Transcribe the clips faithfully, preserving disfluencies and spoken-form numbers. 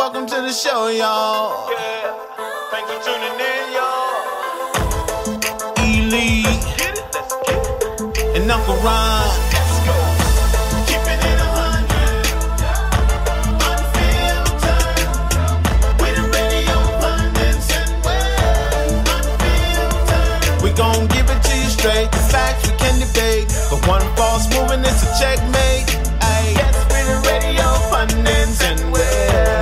welcome to the show, y'all. Yeah, thanks for tuning in, y'all. E-Lee and Uncle Ron. Let's go. Keeping it a hundred. Unfiltered. We the radio pundits and we're unfiltered. We gon' give it to you straight. The facts we can debate, but one false move and it's a checkmate. Ay, yes, we the radio pundits and we're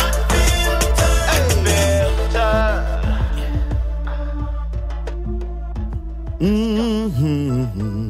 Mm-hmm.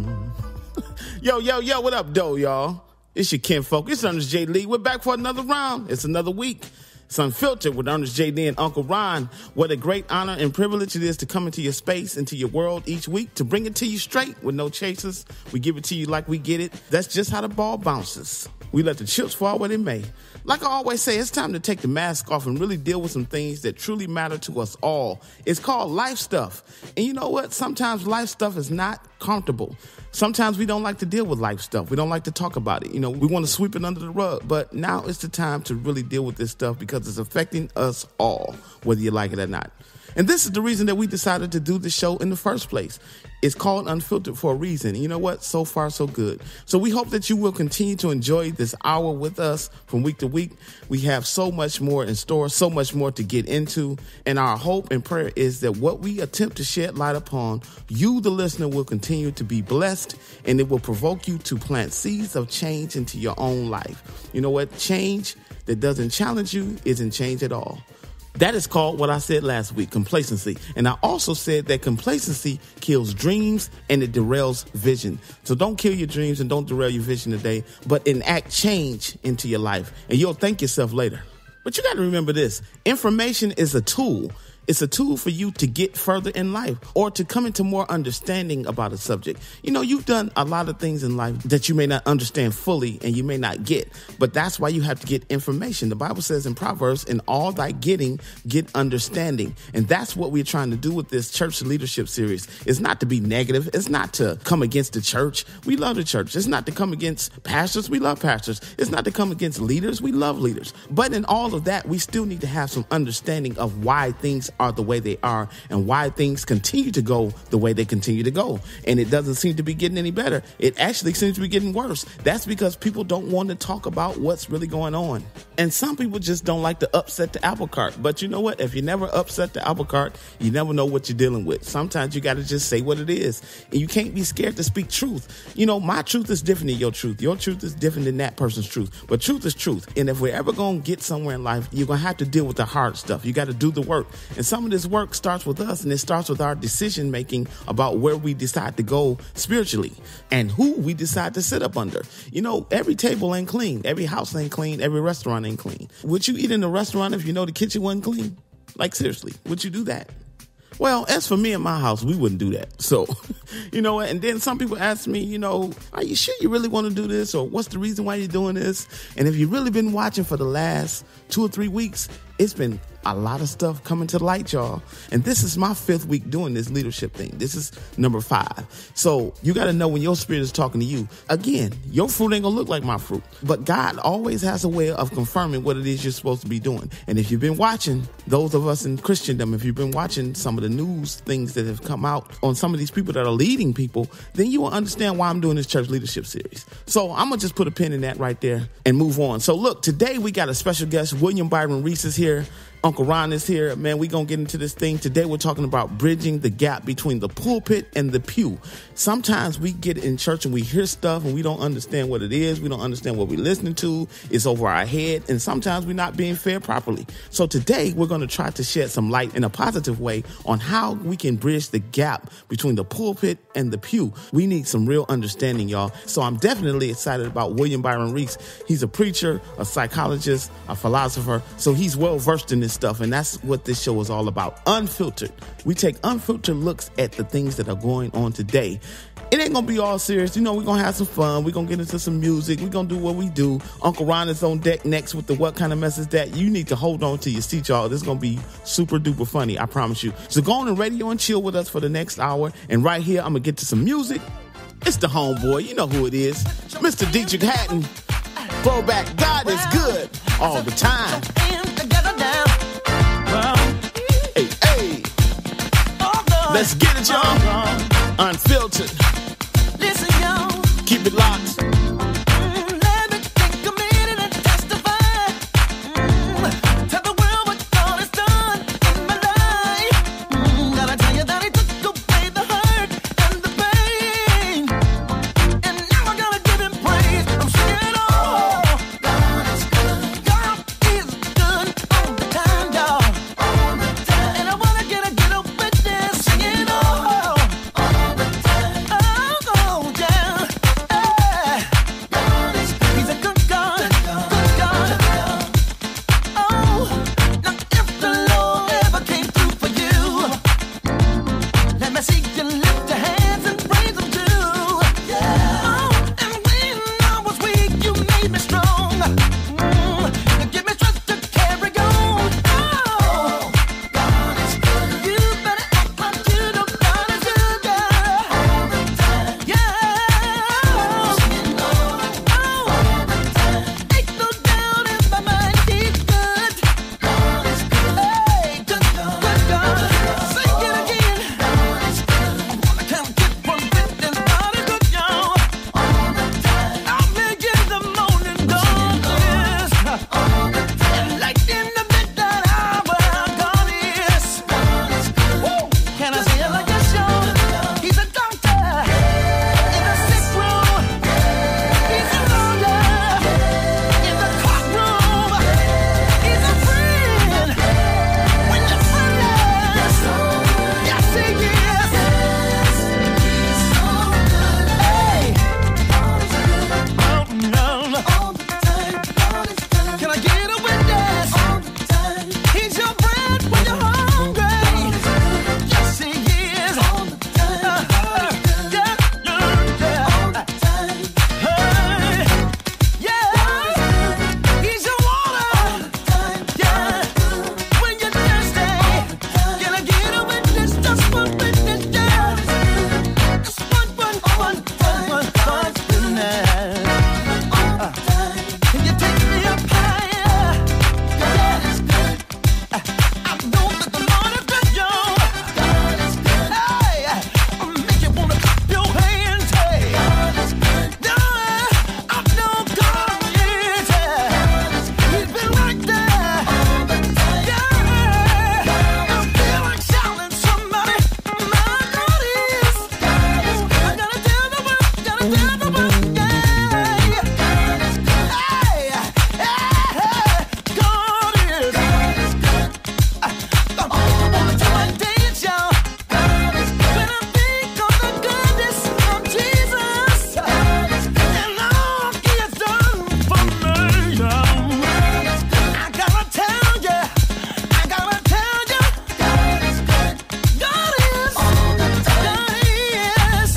Yo, yo, yo, what up, though, y'all? It's your kinfolk. It's Ernest J. Lee. We're back for another round. It's another week. It's Unfiltered with Ernest J. Lee and Uncle Ron. What a great honor and privilege it is to come into your space, into your world each week, to bring it to you straight with no chasers. We give it to you like we get it. That's just how the ball bounces. We let the chips fall where they may. Like I always say, it's time to take the mask off and really deal with some things that truly matter to us all. It's called life stuff. And you know what? Sometimes life stuff is not comfortable. Sometimes we don't like to deal with life stuff. We don't like to talk about it. You know, we want to sweep it under the rug. But now is the time to really deal with this stuff because it's affecting us all, whether you like it or not. And this is the reason that we decided to do the show in the first place. It's called Unfiltered for a reason. And you know what? So far, so good. So we hope that you will continue to enjoy this hour with us from week to week. We have so much more in store, so much more to get into. And our hope and prayer is that what we attempt to shed light upon, you, the listener, will continue to be blessed, and it will provoke you to plant seeds of change into your own life. You know what? Change that doesn't challenge you isn't change at all. That is called what I said last week, complacency. And I also said that complacency kills dreams and it derails vision. So don't kill your dreams and don't derail your vision today, but enact change into your life. And you'll thank yourself later. But you got to remember this. Information is a tool. It's a tool for you to get further in life or to come into more understanding about a subject. You know, you've done a lot of things in life that you may not understand fully and you may not get, but that's why you have to get information. The Bible says in Proverbs, in all thy getting, get understanding. And that's what we're trying to do with this church leadership series. It's not to be negative. It's not to come against the church. We love the church. It's not to come against pastors. We love pastors. It's not to come against leaders. We love leaders. But in all of that, we still need to have some understanding of why things are the way they are and why things continue to go the way they continue to go. And it doesn't seem to be getting any better. It actually seems to be getting worse. That's because people don't want to talk about what's really going on. And some people just don't like to upset the apple cart. But you know what? If you never upset the apple cart, you never know what you're dealing with. Sometimes you got to just say what it is. And you can't be scared to speak truth. You know, my truth is different than your truth. Your truth is different than that person's truth. But truth is truth. And if we're ever going to get somewhere in life, you're going to have to deal with the hard stuff. You got to do the work. And some of this work starts with us, and it starts with our decision making about where we decide to go spiritually and who we decide to sit up under. You know, every table ain't clean. Every house ain't clean. Every restaurant ain't clean. Would you eat in a restaurant if you know the kitchen wasn't clean? Like, seriously, would you do that? Well, as for me and my house, we wouldn't do that. So, you know what? And then some people ask me, you know, are you sure you really want to do this? Or what's the reason why you're doing this? And if you've really been watching for the last two or three weeks, it's been a lot of stuff coming to light, y'all. And this is my fifth week doing this leadership thing. This is number five. So you got to know when your spirit is talking to you. Again, your fruit ain't gonna look like my fruit. But God always has a way of confirming what it is you're supposed to be doing. And if you've been watching, those of us in Christendom, if you've been watching some of the news things that have come out on some of these people that are leading people, then you will understand why I'm doing this church leadership series. So I'm gonna just put a pin in that right there and move on. So look, today we got a special guest. William Byron Reese is here. Uncle Ron is here. Man, we're going to get into this thing. Today we're talking about bridging the gap between the pulpit and the pew. Sometimes we get in church and we hear stuff and we don't understand what it is. We don't understand what we're listening to. It's over our head. And sometimes we're not being fed properly. So today we're going to try to shed some light in a positive way on how we can bridge the gap between the pulpit and the pew. We need some real understanding, y'all. So I'm definitely excited about William Byron Reese. He's a preacher, a psychologist, a philosopher. So he's well versed in this stuff, and that's what this show is all about. Unfiltered. We take unfiltered looks at the things that are going on today. It ain't gonna be all serious. You know, we're gonna have some fun. We're gonna get into some music. We're gonna do what we do. Uncle Ron is on deck next with the What Kind of Mess Is That? You need to hold on to your seat, y'all. This is gonna be super duper funny, I promise you. So go on the radio and chill with us for the next hour. And right here, I'm gonna get to some music. It's the homeboy. You know who it is. Mister Dietrich Hatton. Throwback. God is good all the time. Let's get it, y'all. Unfiltered. Listen, y'all. Keep it locked. Mm, let me take a minute and testify. Mm, tell the world what God has done in my life. Mm, gotta tell you that He took away the hurt and the pain. And now I gotta give Him praise. I'm singing, oh, God is good. God is good all the time, y'all. All the time. And I wanna get a get a witness singing, oh, all the time. Oh, oh, yeah. Hey. God is good. He's a good God. Good God. Oh, now if the Lord ever came through for you, let me see you lift your hands and praise Him too. Yeah. Oh, and when I was weak, you made me strong. Mm, you give me strength to carry on. Oh, God is good. You better act like you know God is good, girl. All the time. Yeah. Singing all the time. Ain't no doubt in my mind He's good. God is good. Hey, good, good God. Sing it again. God is good. I wanna count get one witness. God is good, y'all. All the time. I'll make in the morning darkness. All the time. And light in the midnight hour. God is. God is good. Woo! Can I say it like this, y'all? He's a doctor in the sick room. He's a lawyer in the courtroom. He's a friend when you're friendless. Yes, He is. He's so good. Hey. Oh, no. All the time. God is good. Can I get a witness? All the time. He's your bread when you're hungry. Yes, He is. All the time. Yeah, yeah, yeah. All the time. Hey. Yeah. He's your water. All the time. Yeah. When you're thirsty. Can I get a witness? Just one witness, yeah. Just one, one, one, one, one, one witness. Uh, Can you take me up higher? God is good. I know that the Lord is good, y'all. God is good. Hey, I make you wanna clap your hands. Hey, God is good. Yeah, I know God is. He's been right there all the time. Yeah, I feel like shouting somebody. My God is. I gotta tell the world, gotta tell the world, yeah. Hey, hey, hey, God is. I wanna tell my dance, y'all. When I think of the goodness of Jesus and all He has done for me, I gotta tell you, I gotta tell you, God is good. God is. God is.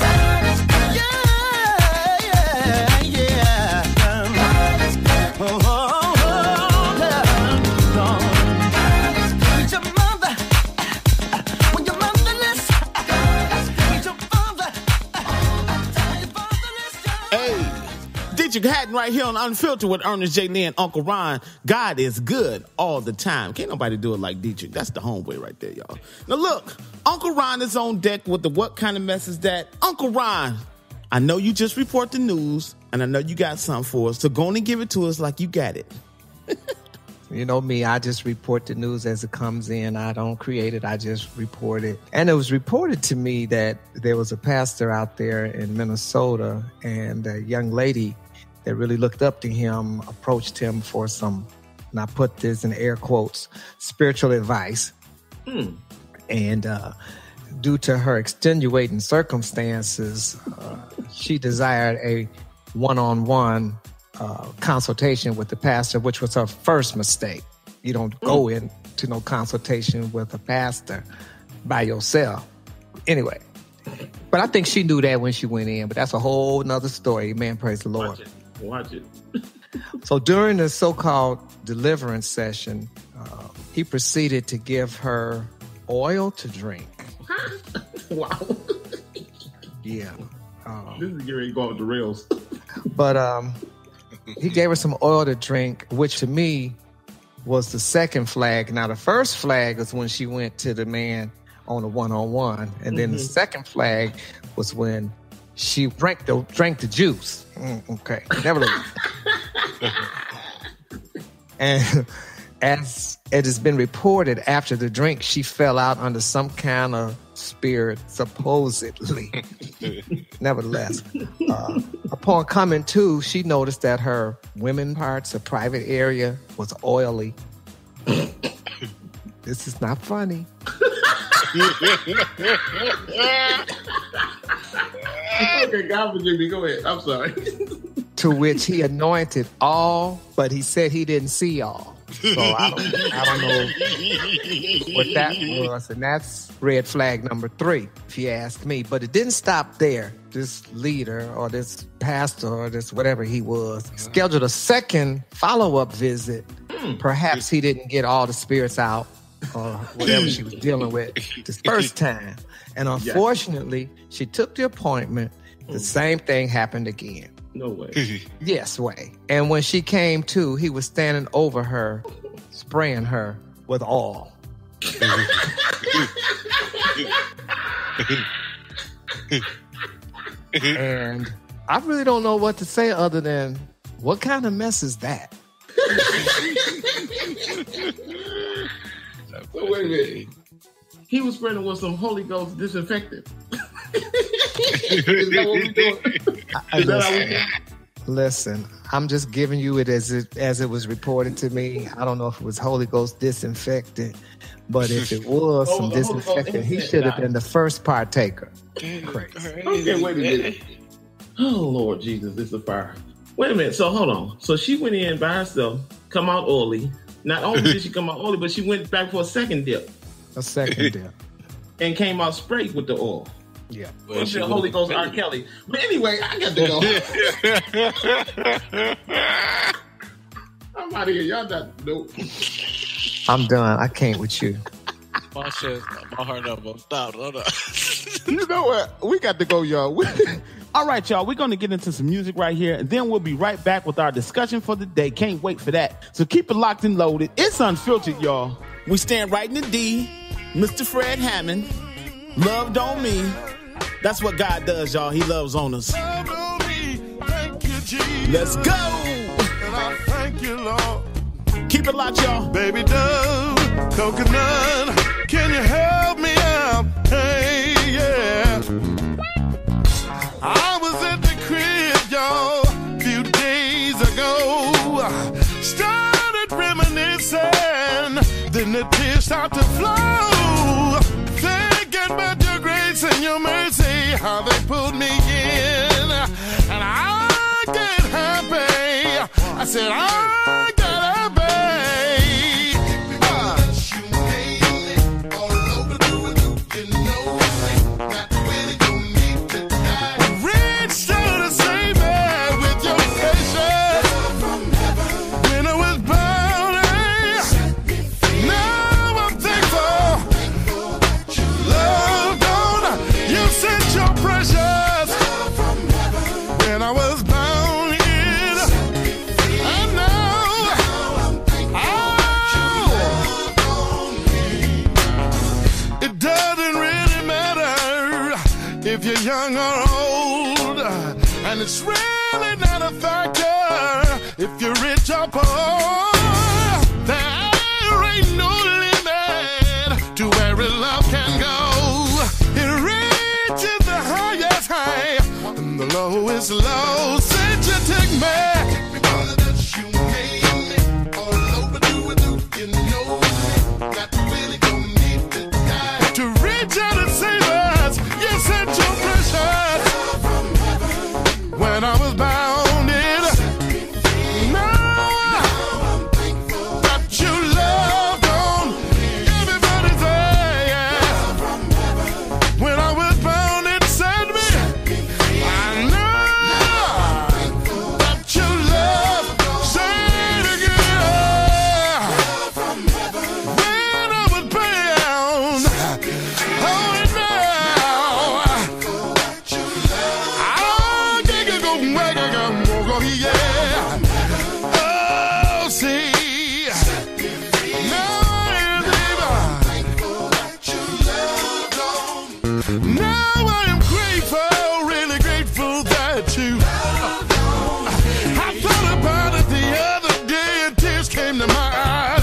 Yeah, yeah, yeah. Oh, oh, oh, yeah. Lord. He's your mother when you're motherless. He's your father. You're fatherless. Hey, Dietrich Hatton right here on Unfiltered with Ernest J. Lee and Uncle Ron. God is good all the time. Can't nobody do it like Dietrich. That's the homeboy right there, y'all. Now look, Uncle Ron is on deck with the What Kind of Mess Is That? Uncle Ron, I know you just report the news, and I know you got something for us, so go on and give it to us like you got it. You know me, I just report the news as it comes in. I don't create it, I just report it. And it was reported to me that there was a pastor out there in Minnesota, and a young lady that really looked up to him approached him for some, and I put this in air quotes, spiritual advice. Hmm. And uh, due to her extenuating circumstances, uh, she desired a one-on-one uh, consultation with the pastor, which was her first mistake. You don't go into no consultation with a pastor by yourself. Anyway, but I think she knew that when she went in, but that's a whole nother story. Man, praise the Lord. Watch it. Watch it. So during the so-called deliverance session, uh, he proceeded to give her oil to drink. Wow. Yeah. Um, This is getting ready to go off the rails. But um, he gave her some oil to drink, which to me was the second flag. Now, the first flag is when she went to the man on a one-on-one. And then the second flag was when she drank the drank the juice. Mm, okay, nevertheless. And as it has been reported, after the drink, she fell out under some kind of spirit, supposedly. Nevertheless, uh, upon coming to, she noticed that her women parts, her private area, was oily. This is not funny. Okay, God forgive me. Go ahead. I'm sorry. To which he anointed all, but he said he didn't see all. So I don't, I don't know what that was. And that's red flag number three, if you ask me. But it didn't stop there. This leader or this pastor or this whatever he was scheduled a second follow-up visit. Perhaps he didn't get all the spirits out or whatever she was dealing with this first time. And unfortunately, she took the appointment. The same thing happened again. No way. Yes, way. And when she came to, he was standing over her, spraying her with oil. And I really don't know what to say other than, what kind of mess is that? So wait a minute. He was spraying with some Holy Ghost disinfectant. Is that what we doing? Is that how we doing? Listen, I'm just giving you it as it as it was reported to me. I don't know if it was Holy Ghost disinfectant, but if it was Oh, some the Holy Ghost disinfectant, he disinfectant. should have been the first partaker. Crazy. Okay, wait a minute. Oh, Lord Jesus, this is a fire. Wait a minute. So hold on. So she went in by herself, come out oily. Not only did she come out oily, but she went back for a second dip A second dip. and came out sprayed with the oil. Yeah. Well, the Holy Ghost R. Kelly. But anyway, I got to go. I'm out of here. Y'all not nope. I'm done. I can't with you. My shit, my heart up. I'm stopped. Hold on. You know what? We got to go, y'all. We- All right, y'all. We're going to get into some music right here, and then we'll be right back with our discussion for the day. Can't wait for that. So keep it locked and loaded. It's Unfiltered, y'all. We stand right in the D. Mister Fred Hammond. Loved on me. That's what God does, y'all. He loves on us. Love on me. Thank you, Jesus. Let's go. And I thank you, Lord. Keep it locked, y'all. Baby Dove, coconut, can you help me out? Hey, yeah. I was at the crib, y'all, a few days ago. Started reminiscing, then the tears start to flow. Thinking about your grace and your mercy, how they pulled me in. And I get happy. I said, I got happy. If you're young or old, and it's really not a factor if you're rich or poor. There ain't no limit to where real love can go. It reaches the highest high and the lowest low. Since you took me, all that you made me, all over do it, do you know that really don't need to die to reach out and save us. You sent your precious when I was bounded. Now that you loved on everybody there. When I was bounded, set me. I know my eyes.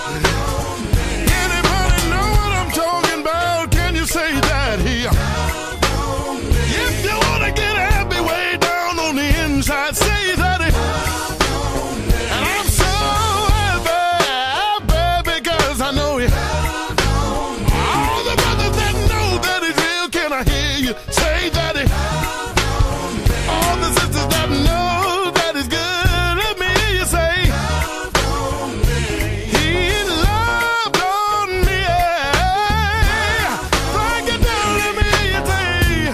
Anybody know what I'm talking about? Can you say that here? If you want to get happy way down on the inside, say that it. And I'm so happy, happy because I know it. All the brothers that know that it's real, can I hear you say that it? All the sisters that know that it's good, let me hear you say, He loved on me. Break it down, let me hear you say,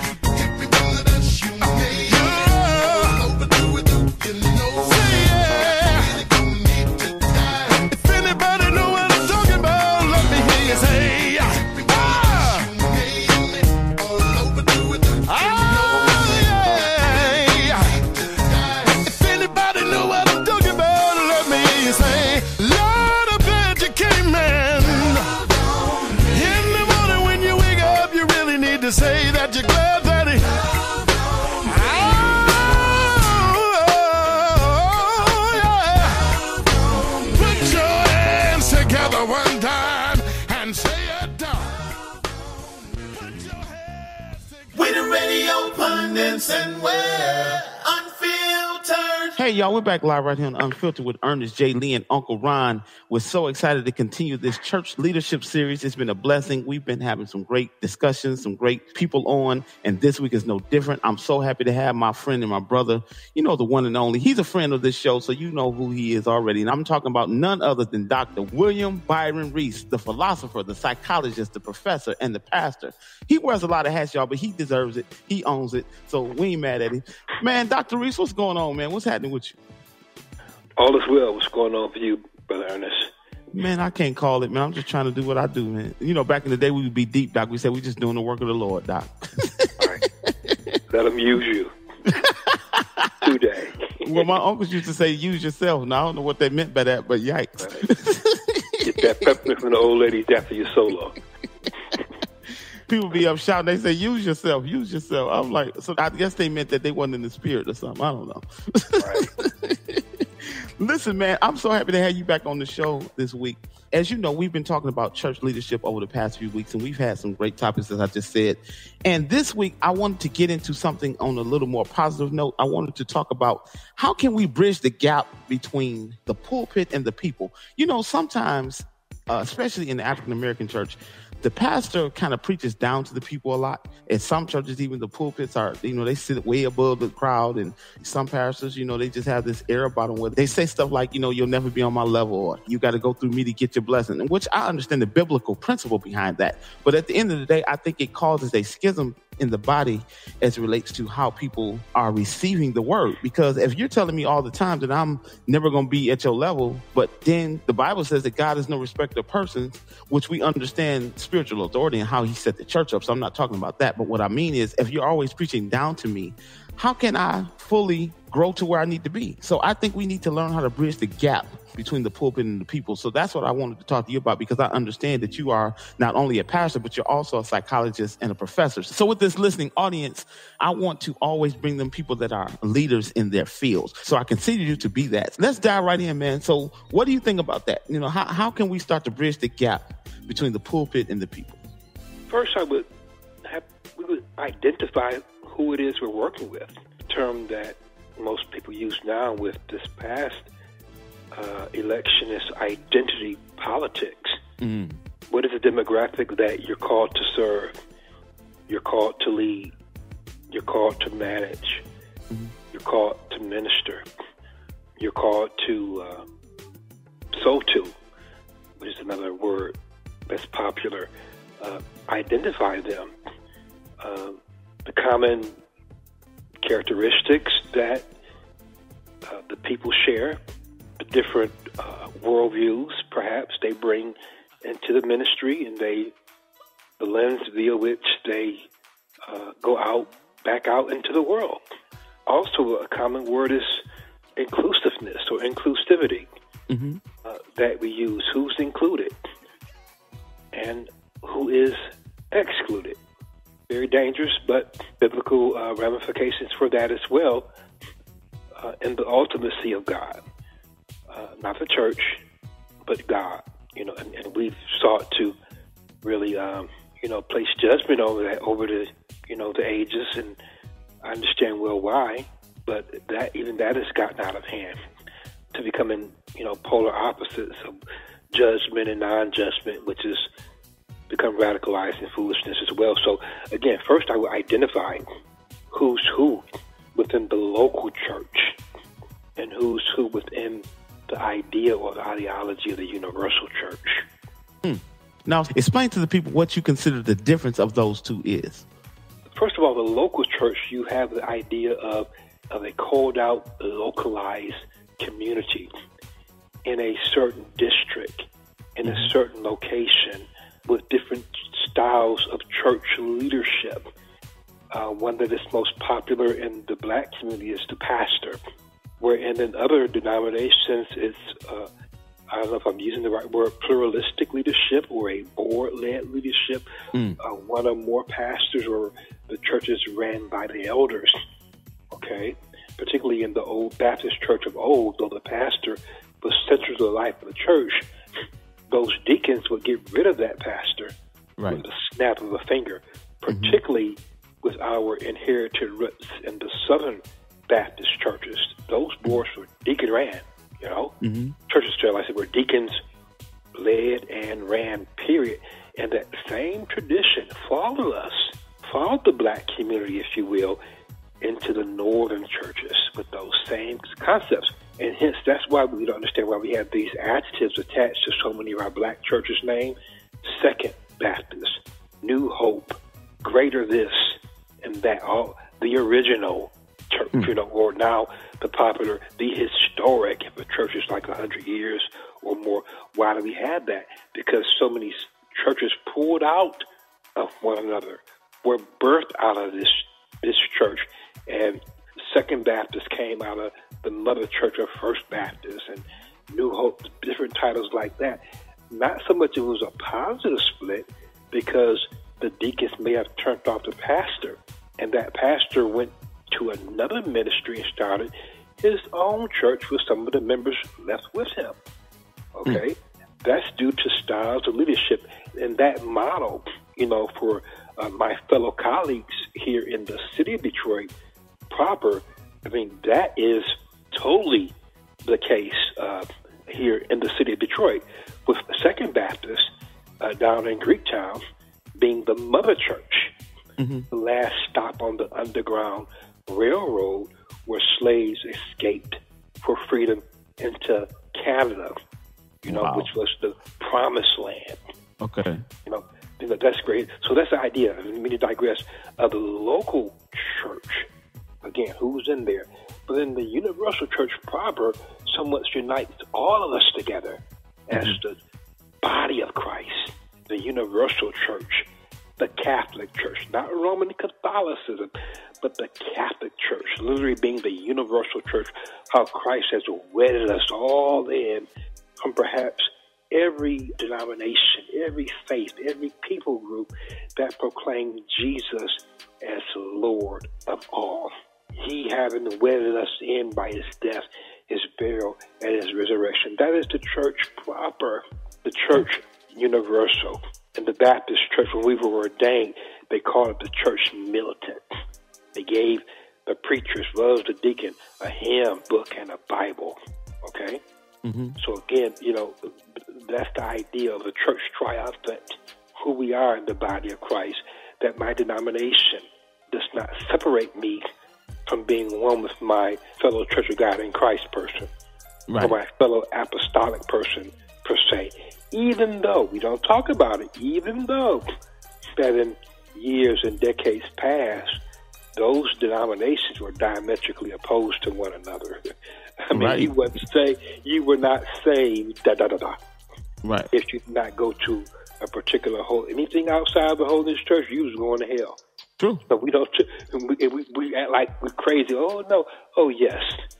say yeah. If anybody know what I'm talking about, let me hear you say, ah. Oh, yeah. If anybody know what I'm talking about, let me hear you say, Lord, I bet you came, man. In the morning when you wake up, you really need to say that you're glad that he. Oh, yeah. Put your hands together one time and say it down. Put your hands together. We the radio pundits and we're unfiltered. Hey, y'all, we're back live right here on Unfiltered with Ernest, J. Lee, and Uncle Ron. We're so excited to continue this church leadership series. It's been a blessing. We've been having some great discussions, some great people on, and this week is no different. I'm so happy to have my friend and my brother, you know, the one and only. He's a friend of this show, so you know who he is already. And I'm talking about none other than Doctor William Byron Reese, the philosopher, the psychologist, the professor, and the pastor. He wears a lot of hats, y'all, but he deserves it. He owns it, so we ain't mad at him. Man, Doctor Reese, what's going on, man? What's happening with you? All is well. What's going on for you, Brother Ernest? Man, I can't call it, man. I'm just trying to do what I do, man. You know, back in the day, we would be deep, Doc. We said we just doing the work of the Lord, Doc. All right. Let him use you today. Well, my uncles used to say, use yourself. Now, I don't know what they meant by that, but yikes. Right. Get that peppermint from the old ladies after your solo. People be up shouting. They say, use yourself, use yourself. I'm like, so I guess they meant that they wasn't in the spirit or something. I don't know. Right. Listen, man, I'm so happy to have you back on the show this week. As you know, we've been talking about church leadership over the past few weeks, and we've had some great topics, as I just said. And this week, I wanted to get into something on a little more positive note. I wanted to talk about how can we bridge the gap between the pulpit and the people. You know, sometimes, uh, especially in the African-American church, the pastor kind of preaches down to the people a lot. At some churches, even the pulpits are, you know, they sit way above the crowd. And some pastors, you know, they just have this air about them where they say stuff like, you know, you'll never be on my level, or you got to go through me to get your blessing, and which I understand the biblical principle behind that. But at the end of the day, I think it causes a schism in the body as it relates to how people are receiving the word. Because if you're telling me all the time that I'm never going to be at your level, but then the Bible says that God is no respecter of persons, which we understand spiritual authority and how he set the church up. So I'm not talking about that. But what I mean is, if you're always preaching down to me, how can I fully grow to where I need to be? So I think we need to learn how to bridge the gap between the pulpit and the people. So that's what I wanted to talk to you about, because I understand that you are not only a pastor, but you're also a psychologist and a professor. So with this listening audience, I want to always bring them people that are leaders in their fields. So I consider you to be that. Let's dive right in, man. So what do you think about that? You know, how, how can we start to bridge the gap between the pulpit and the people? First, I would have, we would identify who it is we're working with. A term that most people use now with this past uh, election is identity politics. Mm. What is the demographic that you're called to serve? You're called to lead. You're called to manage. Mm. You're called to minister. You're called to uh, sow to, which is another word that's popular. Uh, identify them. Uh, the common characteristics that uh, the people share, the different uh, worldviews perhaps they bring into the ministry, and they the lens via which they uh, go out, back out into the world. Also, a common word is inclusiveness or inclusivity mm-hmm. uh, that we use. Who's included and who is excluded? Very dangerous, but biblical uh, ramifications for that as well, uh, in the ultimacy of God. Uh, not the church, God, you know, and, and we've sought to really, um, you know, place judgment over that, over the, you know, the ages, and I understand well why, but that even that has gotten out of hand to becoming, you know, polar opposites of judgment and non-judgment, which has become radicalized in foolishness as well. So again, first I would identify who's who within the local church and who's who within the idea or the ideology of the universal church. Hmm. Now, explain to the people what you consider the difference of those two is. First of all, the local church, you have the idea of, of a called out, localized community in a certain district, in a certain location, with different styles of church leadership. Uh, one that is most popular in the black community is the pastor, where in other denominations it's, uh, I don't know if I'm using the right word, pluralistic leadership or a board-led leadership. Mm. Uh, one or more pastors, or the church is ran by the elders, okay? Particularly in the old Baptist church of old, though the pastor was central to the life of the church, those deacons would get rid of that pastor right. with the snap of a finger, particularly mm-hmm. with our inherited roots in the Southern Baptist churches. Those boards were deacon ran, you know. Mm-hmm. Churches, like I said, were deacons led and ran, period. And that same tradition followed us, followed the black community, if you will, into the northern churches with those same concepts. And hence, that's why we don't understand why we have these adjectives attached to so many of our black churches' names. Second Baptist, New Hope, Greater This, and that, all the original church, mm. you know, or now the popular, the historic, if a church is like one hundred years or more. Why do we have that? Because so many churches pulled out of one another, were birthed out of this this church, and Second Baptist came out of the mother church of First Baptist, and New Hope, different titles like that. Not so much it was a positive split, because the deacons may have turned off the pastor, and that pastor went to another ministry and started his own church with some of the members left with him. Okay? Mm. That's due to styles of leadership. And that model, you know, for uh, my fellow colleagues here in the city of Detroit proper, I mean, that is totally the case uh, here in the city of Detroit, with Second Baptist uh, down in Greektown being the mother church, mm-hmm. the last stop on the Underground Railroad where slaves escaped for freedom into Canada, you know, wow. which was the promised land. Okay. You know, you know, that's great. So that's the idea. I mean, to digress, of the local church, again, who's in there? But then the universal church proper somewhat unites all of us together as mm-hmm. the body of Christ, the universal church, the Catholic Church, not Roman Catholicism, but the Catholic Church, literally being the universal church, how Christ has wedded us all in from perhaps every denomination, every faith, every people group that proclaim Jesus as Lord of all. He having wedded us in by his death, his burial, and his resurrection. That is the church proper, the church universal. In the Baptist church, when we were ordained, they called it the church militant. They gave the preachers, well as the deacon, a hymn book and a Bible. Okay? Mm-hmm. So again, you know, that's the idea of the church triumphant, who we are in the body of Christ, that my denomination does not separate me from being one with my fellow Church of God in Christ person, right. or my fellow apostolic person, per se. Even though, we don't talk about it, even though that in years and decades past, those denominations were diametrically opposed to one another. I mean, right. you wouldn't say, you were not saved, da da da da. Right. If you did not go to a particular whole, anything outside the Holiness Church, you was going to hell. True. So we don't, we, we, we act like we're crazy. Oh, no. Oh, yes.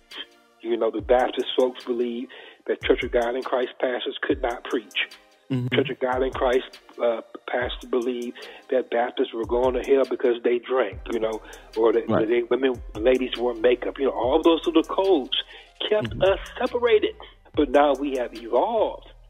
You know, the Baptist folks believe that Church of God in Christ pastors could not preach. Mm-hmm. Church of God in Christ uh, pastors believe that Baptists were going to hell because they drank, you know, or that right. they, women, ladies wore makeup. You know, all those little codes kept mm-hmm. us separated. But now we have evolved.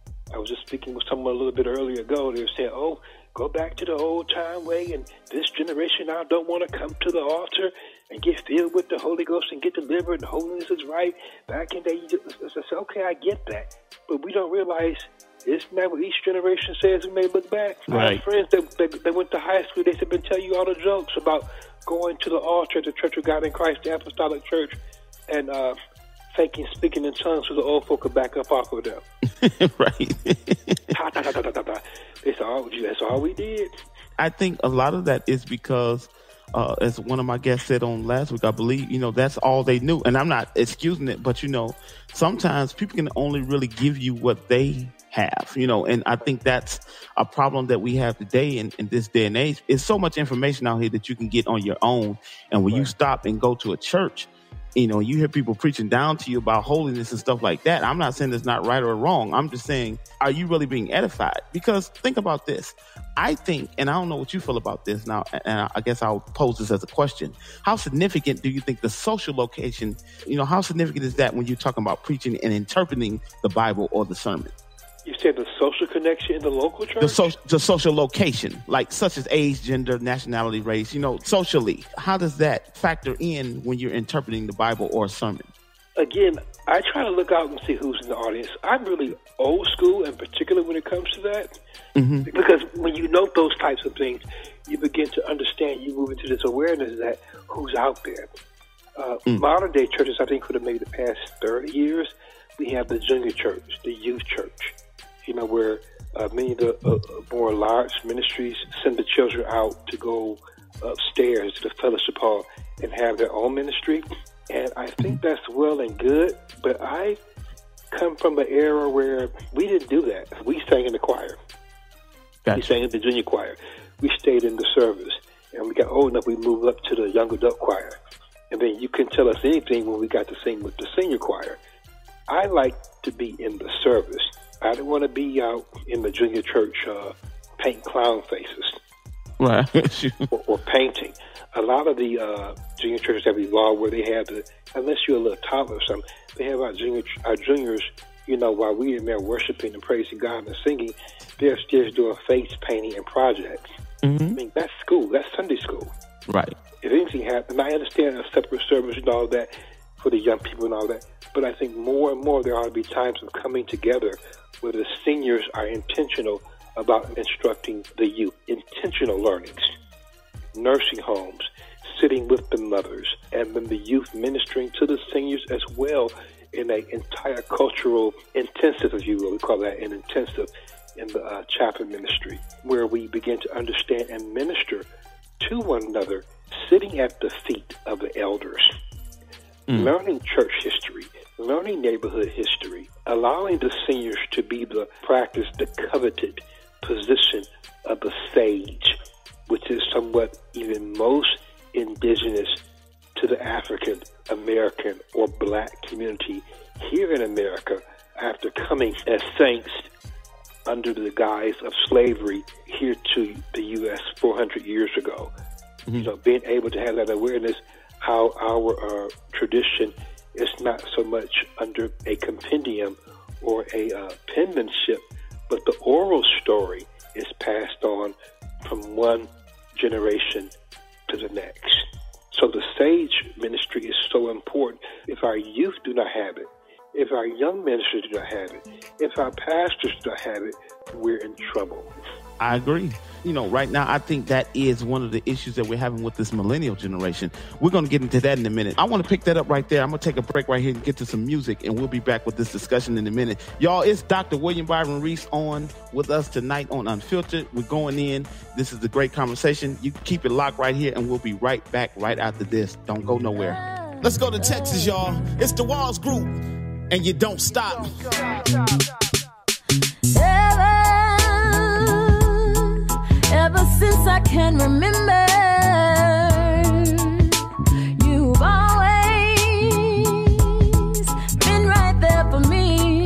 was just speaking with someone a little bit earlier ago. They were saying, oh, go back to the old time way, and this generation now don't want to come to the altar and get filled with the Holy Ghost and get delivered, and holiness is right. Back in the day, you just, I said, okay, I get that. But we don't realize, isn't that what each generation says? We may look back. Right. I have friends that, that, that went to high school, they said, been telling you all the jokes about going to the altar at the Church of God in Christ, the Apostolic Church, and uh, faking speaking in tongues so the old folk could back up off of them. Right. Ta, ta, ta, ta, ta, ta. That's all, that's all we did. I think a lot of that is because, uh, as one of my guests said on last week, I believe, you know, that's all they knew. And I'm not excusing it, but, you know, sometimes people can only really give you what they have, you know, and I think that's a problem that we have today in, in this day and age. It's so much information out here that you can get on your own. And when right. you stop and go to a church, you know, you hear people preaching down to you about holiness and stuff like that. I'm not saying it's not right or wrong. I'm just saying, are you really being edified? Because think about this. I think, and I don't know what you feel about this now, and I guess I'll pose this as a question. How significant do you think the social location, you know, how significant is that when you're talking about preaching and interpreting the Bible or the sermon? You said the social connection in the local church? The, so, the social location, like such as age, gender, nationality, race, you know, socially. How does that factor in when you're interpreting the Bible or a sermon? Again, I try to look out and see who's in the audience. I'm really old school, in particular when it comes to that. Mm-hmm. Because when you note those types of things, you begin to understand, you move into this awareness that who's out there. Uh, mm. Modern day churches, I think, for the, maybe the past thirty years, we have the junior church, the youth church. You know, where uh, many of the uh, more large ministries send the children out to go upstairs to the fellowship hall and have their own ministry. And I think that's well and good, but I come from an era where we didn't do that. We sang in the choir. Gotcha. We sang in the junior choir. We stayed in the service. And we got old enough, we moved up to the young adult choir. And then you couldn't tell us anything when we got to sing with the senior choir. I like to be in the service. I didn't want to be out in the junior church uh, painting clown faces. Right. or, or painting. A lot of the uh, junior churches have evolved where they have the, unless you're a little toddler or something, they have our junior our juniors, you know, while we're in there worshiping and praising God and singing, they're still doing face painting and projects. Mm-hmm. I mean, that's school. That's Sunday school. Right. If anything happens, I understand a separate service and all that for the young people and all that, but I think more and more there ought to be times of coming together where the seniors are intentional about instructing the youth, intentional learnings, nursing homes, sitting with the mothers, and then the youth ministering to the seniors as well in an entire cultural intensive, if you will. We call that an intensive in the uh, chaplain ministry, where we begin to understand and minister to one another, sitting at the feet of the elders, mm. learning church history, learning neighborhood history, allowing the seniors to be the practice, the coveted position of the sage, which is somewhat even most indigenous to the African American or black community here in America after coming as saints under the guise of slavery here to the U S four hundred years ago. Mm-hmm. You know, being able to have that awareness how our uh, tradition is not so much under a compendium or a uh, penmanship, but the oral story is passed on from one generation to the next. So the sage ministry is so important. If our youth do not have it, if our young ministers do not have it, if our pastors do not have it, we're in trouble. I agree. You know, right now, I think that is one of the issues that we're having with this millennial generation. We're going to get into that in a minute. I want to pick that up right there. I'm going to take a break right here and get to some music, and we'll be back with this discussion in a minute. Y'all, it's Doctor William Byron Reese on with us tonight on Unfiltered. We're going in. This is the great conversation. You can keep it locked right here, and we'll be right back right after this. Don't go nowhere. Let's go to Texas, y'all. It's the Walls Group, and you don't stop. Ever since I can remember, you've always been right there for me.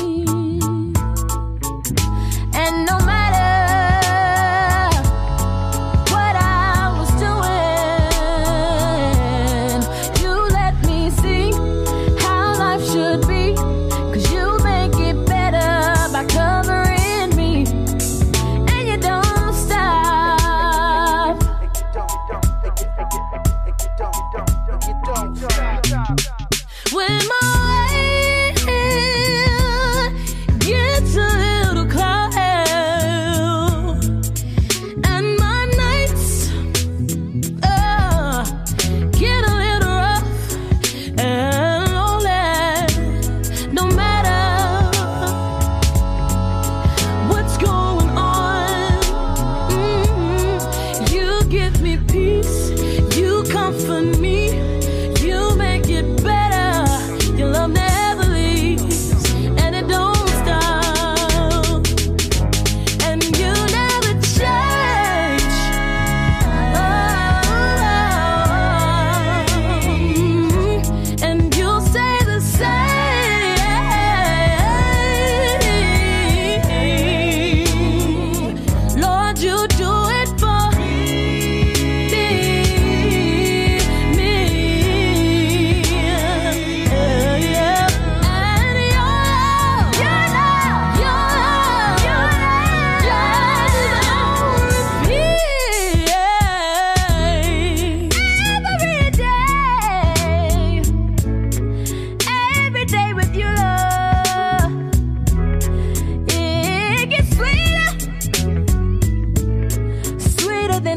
And no matter what I was doing, you let me see how life should be. 'Cause you make it better by covering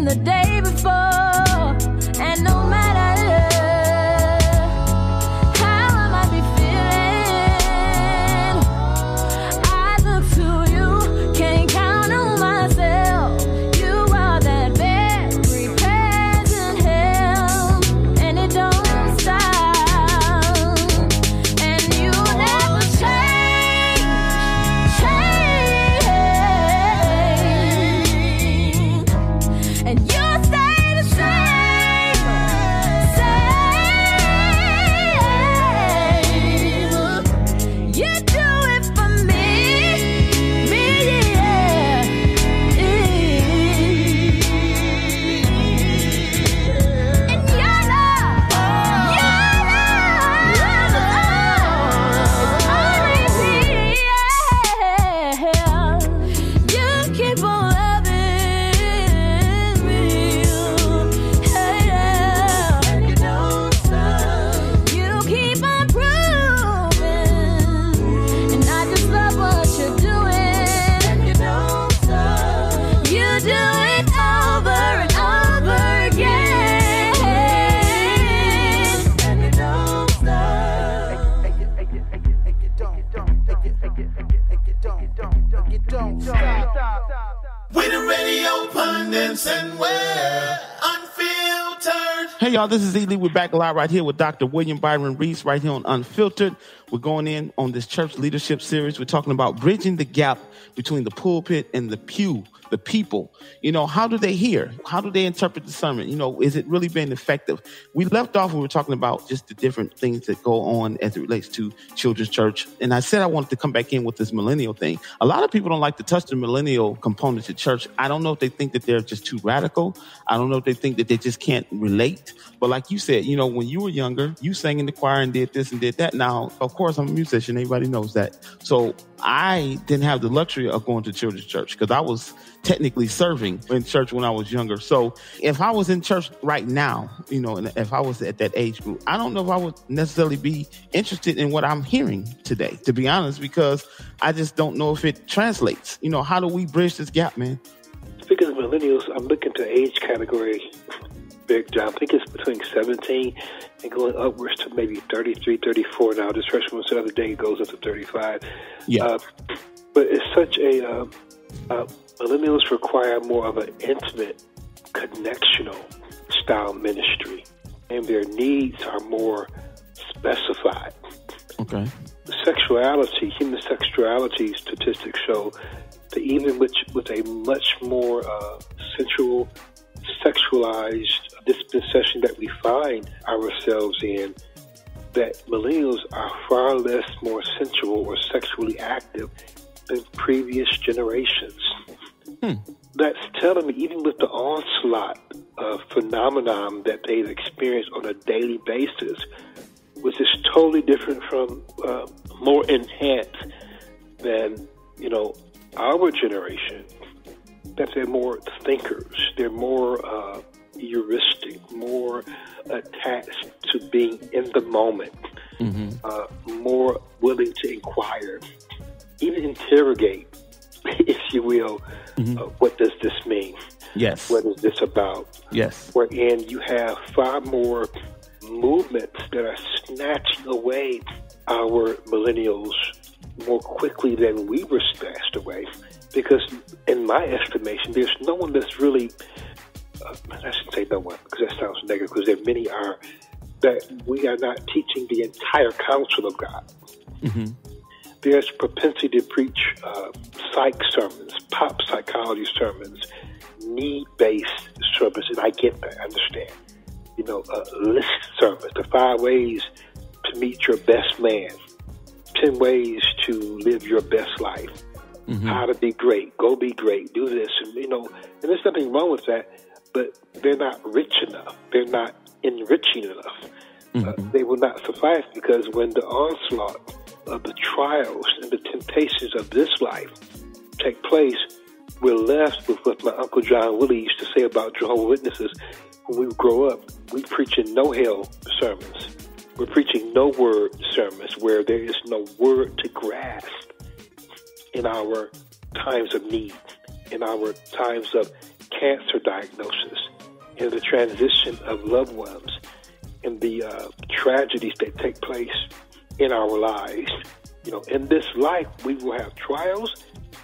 than the day before. And no matter how I might be feeling, I look to you, can't count on myself. You are that very present help, and it don't stop. And you never change, change. And you stay the same, same. You do it for me, me, yeah. And your love, your love, always here, yeah. You keep on loving me, yeah. And you don't stop. You keep on proving, and I just love what you're doing. And you don't stop. You do it over and over again, and you don't stop. We the radio pundits and we're unfiltered. Hey, y'all, this is E. Lee. We're back live right here with Doctor William Byron Reese right here on Unfiltered. We're going in on this church leadership series. We're talking about bridging the gap between the pulpit and the pew, the people. You know, how do they hear? How do they interpret the sermon? You know, is it really being effective? We left off when we were talking about just the different things that go on as it relates to children's church. And I said I wanted to come back in with this millennial thing. A lot of people don't like to touch the millennial component to church. I don't know if they think that they're just too radical. I don't know if they think that they just can't relate. But like you said, you know, when you were younger, you sang in the choir and did this and did that. Now, of course, I'm a musician. Everybody knows that. So I didn't have the luxury of going to children's church because I was technically serving in church when I was younger. So if I was in church right now, you know, and if I was at that age group, I don't know if I would necessarily be interested in what I'm hearing today, to be honest, because I just don't know if it translates. You know, how do we bridge this gap, man? Speaking of millennials, I'm looking to age category, Big John. I think it's between seventeen and going upwards to maybe thirty-three, thirty-four now. This freshman the other day goes up to thirty-five. Yeah. Uh, but it's such a, uh, uh, millennials require more of an intimate, connectional style ministry, and their needs are more specified. Okay. Sexuality, human sexuality statistics show that even with, with a much more uh, sensual, sexualized dispensation that we find ourselves in, that millennials are far less more sensual or sexually active than previous generations. Hmm. That's telling me, even with the onslaught of phenomenon that they've experienced on a daily basis, which is totally different from, uh, more enhanced than, you know, our generation, that they're more thinkers, they're more uh, heuristic, more attached to being in the moment, mm-hmm. uh, more willing to inquire, even interrogate, if you will, mm-hmm. uh, what does this mean? Yes. What is this about? Yes. Wherein you have far more movements that are snatching away our millennials more quickly than we were snatched away. Because in my estimation, there's no one that's really, uh, I shouldn't say no one, because that sounds negative, because there many are, that we are not teaching the entire counsel of God. Mm-hmm. There's propensity to preach uh, psych sermons, pop psychology sermons, need-based sermons, and I get that, I understand. You know, uh, list sermons, the five ways to meet your best man, ten ways to live your best life, mm-hmm. how to be great, go be great, do this, and you know, and there's nothing wrong with that, but they're not rich enough. They're not enriching enough. Mm-hmm. Uh, they will not suffice, because when the onslaught of the trials and the temptations of this life take place, we're left with what my Uncle John Willie used to say about Jehovah's Witnesses. When we grow up, we preaching no hell sermons. We're preaching no word sermons where there is no word to grasp in our times of need, in our times of cancer diagnosis, in the transition of loved ones, in the uh, tragedies that take place in our lives. You know, in this life, we will have trials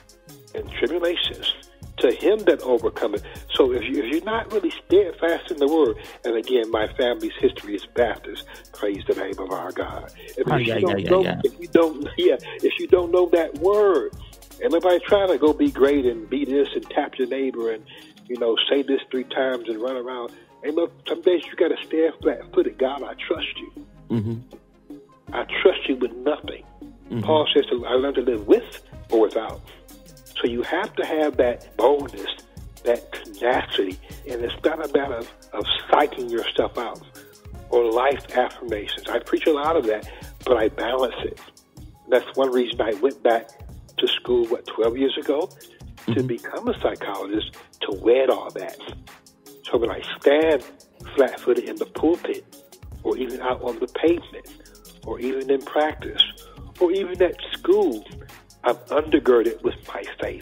and tribulations. To him that overcometh. So if, you, if you're not really steadfast in the word, and again, my family's history is Baptist. Praise the name of our God. If, Oh, if yeah, you don't yeah, know, yeah, yeah. if you don't, yeah, if you don't know that word, and nobody's trying to go be great and be this and tap your neighbor and you know say this three times and run around. Hey, look, some days you got to stand flat-footed. God, I trust you. Mm-hmm. I trust you with nothing. Mm-hmm. Paul says, to, I learned to live with or without. So you have to have that boldness, that tenacity, and it's not a matter of, of psyching yourself out or life affirmations. I preach a lot of that, but I balance it. That's one reason I went back to school, what, twelve years ago, to Mm-hmm. become a psychologist, to wed all that. So when I stand flat-footed in the pulpit, or even out on the pavement, or even in practice, or even at school, I'm undergirded with my faith.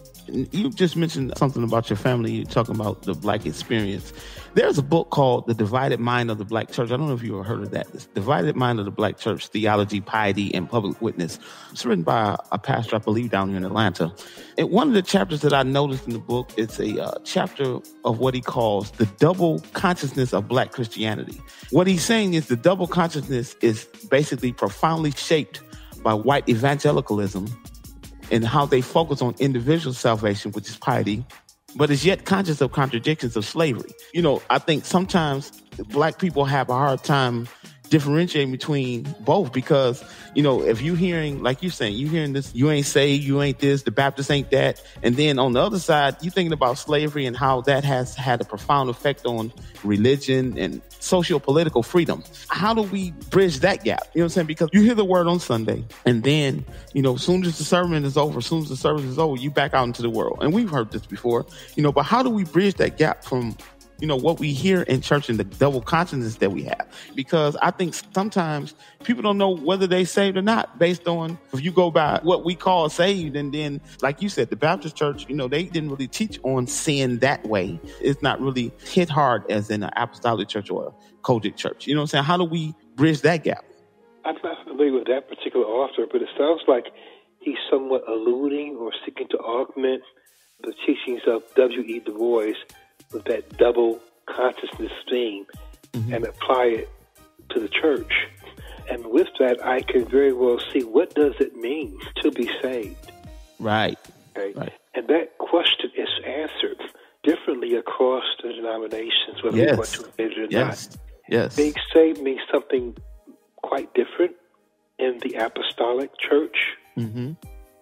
You just mentioned something about your family. You're talking about the black experience. There's a book called The Divided Mind of the Black Church. I don't know if you ever heard of that. It's Divided Mind of the Black Church, Theology, Piety, and Public Witness. It's written by a pastor, I believe, down here in Atlanta. And one of the chapters that I noticed in the book, it's a uh, chapter of what he calls the double consciousness of black Christianity. What he's saying is the double consciousness is basically profoundly shaped by white evangelicalism and how they focus on individual salvation, which is piety, but is yet conscious of contradictions of slavery. You know, I think sometimes black people have a hard time differentiating between both because, you know, if you hearing, like you're saying, you hearing this, you ain't saved, you ain't this, the Baptist ain't that. And then on the other side, you thinking about slavery and how that has had a profound effect on religion and socio-political freedom. How do we bridge that gap? You know what I'm saying? Because you hear the word on Sunday and then, you know, as soon as the sermon is over, as soon as the service is over, you back out into the world. And we've heard this before, you know, but how do we bridge that gap from, you know, what we hear in church and the double consciousness that we have? Because I think sometimes people don't know whether they saved or not based on if you go by what we call saved. And then, like you said, the Baptist church, you know, they didn't really teach on sin that way. It's not really hit hard as in an apostolic church or a Kojic church. You know what I'm saying? How do we bridge that gap? I'm not familiar with that particular author, but it sounds like he's somewhat alluding or seeking to augment the teachings of W E Du Bois with that double consciousness theme mm-hmm. and apply it to the church. And with that, I can very well see what does it mean to be saved. Right. Okay? Right. And that question is answered differently across the denominations, whether yes. we want to admit it or yes. not. Yes. Being saved means something quite different in the apostolic church mm-hmm.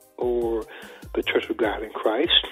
or the Church of God in Christ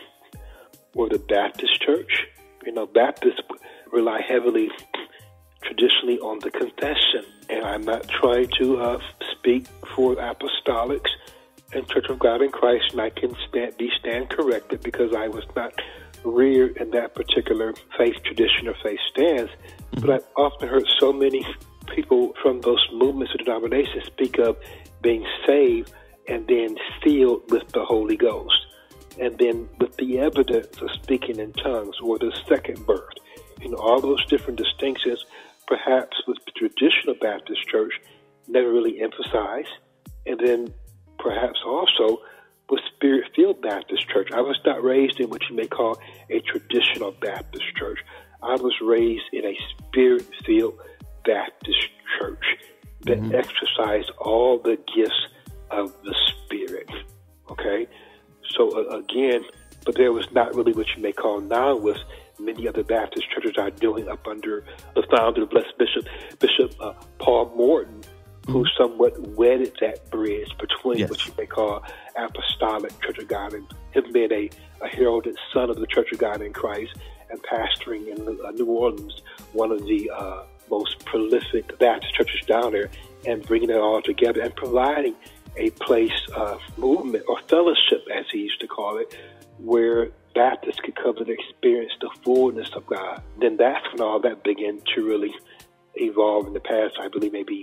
or the Baptist church. You know, Baptists rely heavily traditionally on the confession, and I'm not trying to uh, speak for apostolics and Church of God in Christ, and I can stand, be stand corrected because I was not reared in that particular faith tradition or faith stance. Mm-hmm. But I've often heard so many people from those movements or denominations speak of being saved and then sealed with the Holy Ghost, and then with the evidence of speaking in tongues or the second birth. You know, all those different distinctions, perhaps with the traditional Baptist church, never really emphasized. And then perhaps also with Spirit-filled Baptist church. I was not raised in what you may call a traditional Baptist church. I was raised in a Spirit-filled Baptist church that mm-hmm. exercised all the gifts of the Spirit. Okay? So uh, again, but there was not really what you may call now with many other Baptist churches are doing up under the founder, the blessed Bishop Bishop uh, Paul Morton, mm-hmm. who somewhat wedded that bridge between yes. what you may call apostolic Church of God and him being a, a heralded son of the Church of God in Christ and pastoring in uh, New Orleans, one of the uh, most prolific Baptist churches down there, and bringing it all together and providing a place of movement or fellowship, as he used to call it, where Baptists could come and experience the fullness of God. Then that's when all that began to really evolve in the past, I believe maybe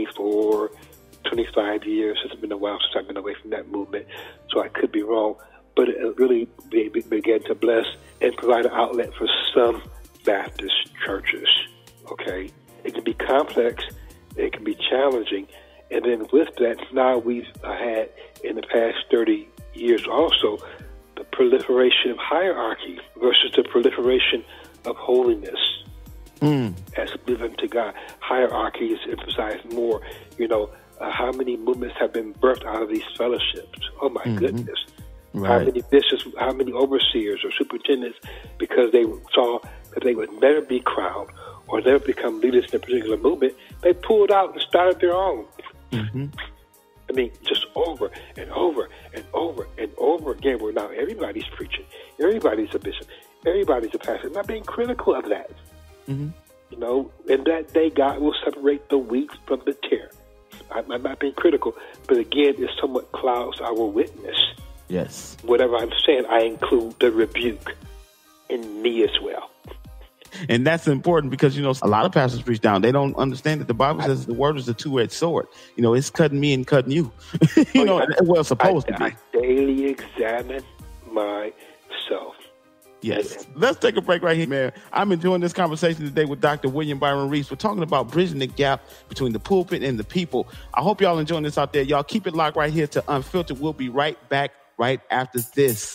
twenty-four, twenty-five years. It's been a while since I've been away from that movement, so I could be wrong. but it really be, be, began to bless and provide an outlet for some Baptist churches. Okay, it can be complex, it can be challenging, and then with that, now we've had in the past thirty years also the proliferation of hierarchy versus the proliferation of holiness. Mm. As living to God, hierarchy is emphasized more. You know, uh, how many movements have been birthed out of these fellowships? Oh my mm-hmm. goodness! Right. How many bishops, how many overseers or superintendents, because they saw that they would never be crowned or never become leaders in a particular movement, they pulled out and started their own. Mm-hmm. I mean, just over and over and over and over again. Where now everybody's preaching, everybody's a bishop, everybody's a pastor. I'm not being critical of that. Mm-hmm. You know, and that day God will separate the wheat from the tare. I'm, I'm not being critical, but again, it somewhat clouds our witness. Yes. Whatever I'm saying, I include the rebuke in me as well. And that's important because, you know, a lot of pastors preach down. They don't understand that the Bible says the word is a two-edged sword. You know, it's cutting me and cutting you. you oh, know, yeah. well, it's supposed I, to be. I daily examine myself. Yes. Let's take a break right here, man. I'm enjoying this conversation today with Doctor William Byron Reese. We're talking about bridging the gap between the pulpit and the people. I hope y'all enjoying this out there. Y'all keep it locked right here to Unfiltered. We'll be right back right after this.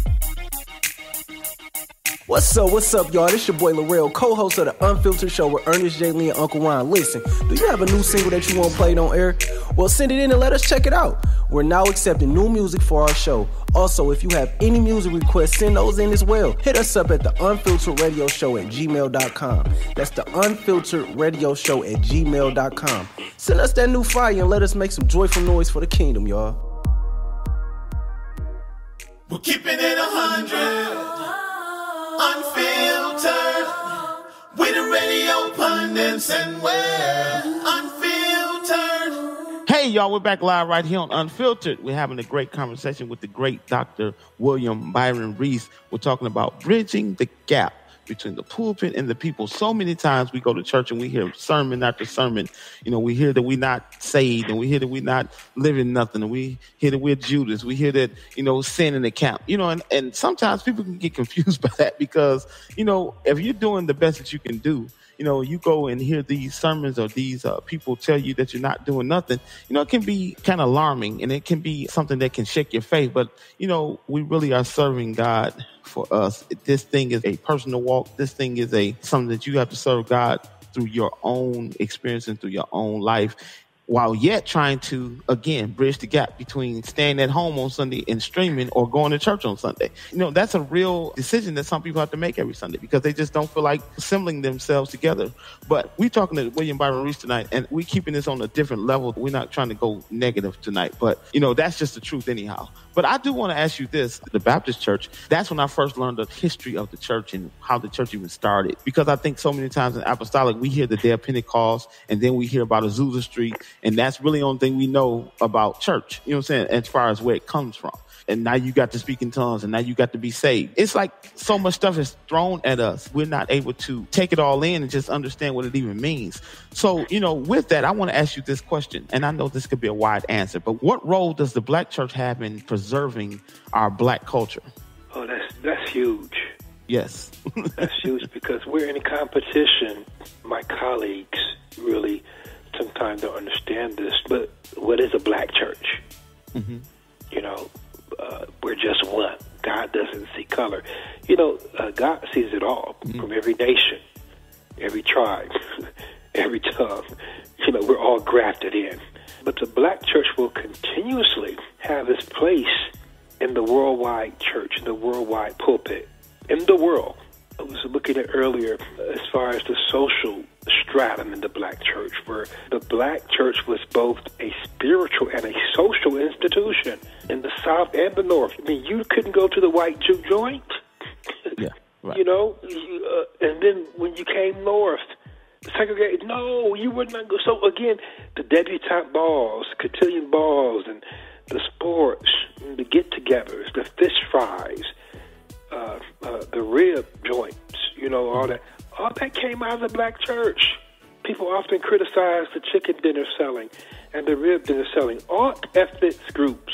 What's up, what's up, y'all? This your boy Laurel, co-host of the Unfiltered Show with Ernest, J. Lee, and Uncle Ron. Listen, do you have a new single that you want played on air? Well, send it in and let us check it out. We're now accepting new music for our show. Also, if you have any music requests, send those in as well. Hit us up at the Unfiltered Radio Show at gmail dot com. That's the Unfiltered Radio Show at gmail dot com. Send us that new fire and let us make some joyful noise for the kingdom, y'all. We're keeping it a hundred. Unfiltered, with the radio pundits and we're unfiltered. Hey, y'all, we're back live right here on Unfiltered. We're having a great conversation with the great Doctor William Byron Reese. We're talking about bridging the gap between the pulpit and the people. So many times we go to church and we hear sermon after sermon. You know, we hear that we're not saved, and we hear that we're not living nothing, and we hear that we're Judas. We hear that, you know, sin in the camp. You know, and, and sometimes people can get confused by that because, you know, if you're doing the best that you can do, you know, you go and hear these sermons or these uh, people tell you that you're not doing nothing, you know, it can be kind of alarming, and it can be something that can shake your faith. But, you know, we really are serving God for us. This thing is a personal walk. This thing is a something that you have to serve God through your own experience and through your own life, while yet trying to, again, bridge the gap between staying at home on Sunday and streaming or going to church on Sunday. You know, that's a real decision that some people have to make every Sunday because they just don't feel like assembling themselves together. But we're talking to William Byron Reese tonight, and we're keeping this on a different level. We're not trying to go negative tonight, but, you know, that's just the truth anyhow. But I do want to ask you this. The Baptist church, that's when I first learned the history of the church and how the church even started. Because I think so many times in apostolic, we hear the day of Pentecost, and then we hear about Azusa Street, and that's really the only thing we know about church, you know what I'm saying, as far as where it comes from. And now you got to speak in tongues, and now you got to be saved. It's like so much stuff is thrown at us. We're not able to take it all in and just understand what it even means. So, you know, with that, I want to ask you this question, and I know this could be a wide answer, but what role does the black church have in preserving our black culture? Oh, that's that's huge. Yes. That's huge because we're in competition. My colleagues really sometimes don't understand this, but what is a black church? Mm-hmm. You know, uh, we're just one. God doesn't see color. You know, uh, God sees it all mm-hmm. from every nation, every tribe, every tongue. You know, we're all grafted in. But the black church will continuously have its place in the worldwide church, in the worldwide pulpit, in the world. I was looking at earlier as far as the social stratum in the black church, where the black church was both a spiritual and a social institution in the South and the North. I mean, you couldn't go to the white juke joint. Yeah, right. You know, you, uh, and then when you came north, segregated. No, you would not go. So again, the debutante balls, cotillion balls, and the sports, and the get-togethers, the fish fries, uh, uh, the rib joints, you know, all that. All that came out of the black church. People often criticize the chicken dinner selling and the rib dinner selling. All ethnic groups